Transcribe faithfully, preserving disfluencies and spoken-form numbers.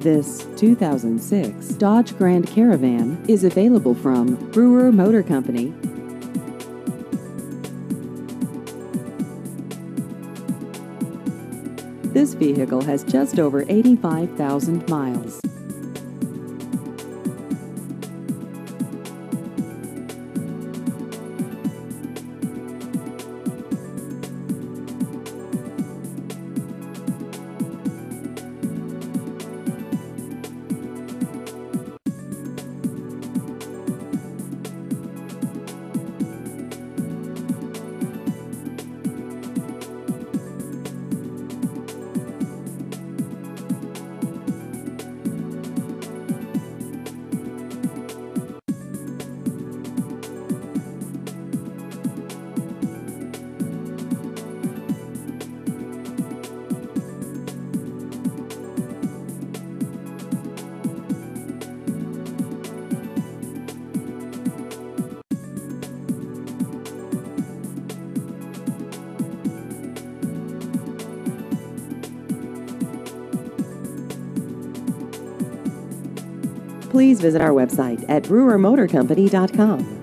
This two thousand six Dodge Grand Caravan is available from Brewer Motor Company. This vehicle has just over eighty-five thousand miles. Please visit our website at brewer motor company dot com.